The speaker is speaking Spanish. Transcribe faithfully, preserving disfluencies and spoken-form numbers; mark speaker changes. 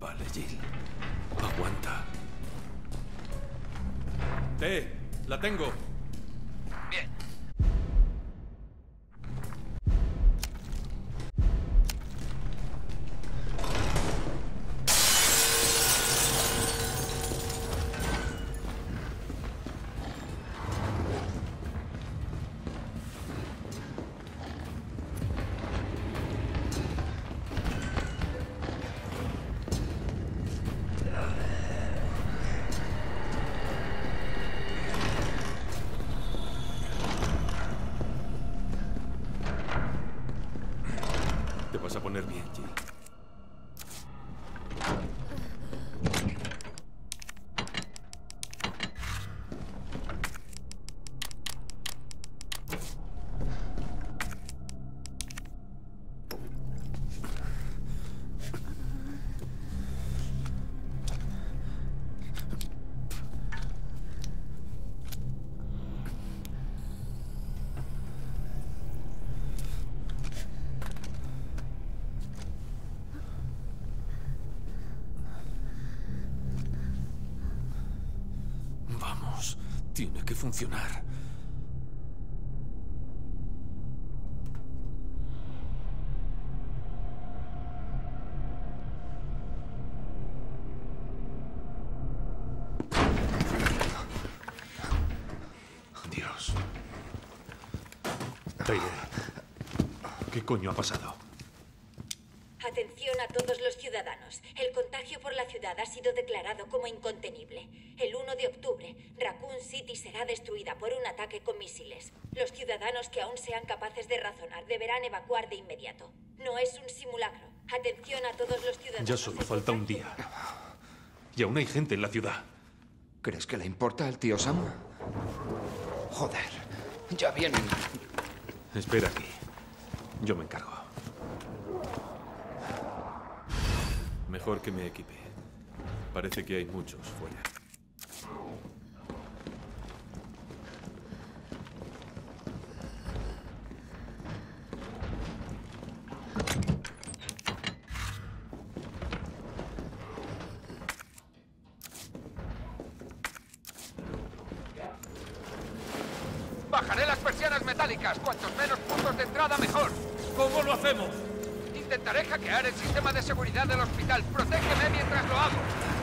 Speaker 1: Vale, Jill. Aguanta. T, la tengo.
Speaker 2: Bien.
Speaker 1: Te vas a poner bien, Jill. Vamos, tiene que funcionar. Dios. Taylor, ¿qué coño ha pasado?
Speaker 3: Atención a todos los ciudadanos. El contagio por la ciudad ha sido declarado como incontenible. El uno de octubre, Raccoon City será destruida por un ataque con misiles. Los ciudadanos que aún sean capaces de razonar deberán evacuar de inmediato. No es un simulacro. Atención a todos los ciudadanos.
Speaker 1: Ya solo falta un día. Y aún hay gente en la ciudad.
Speaker 2: ¿Crees que le importa al tío Sam? Joder, ya vienen.
Speaker 1: Espera aquí. Yo me encargo. Mejor que me equipe. Parece que hay muchos fuera.
Speaker 2: Bajaré las persianas metálicas. Cuantos menos puntos de entrada, mejor.
Speaker 1: ¿Cómo lo hacemos?
Speaker 2: Intentaré hackear el sistema de seguridad del hospital. Protégeme mientras lo hago.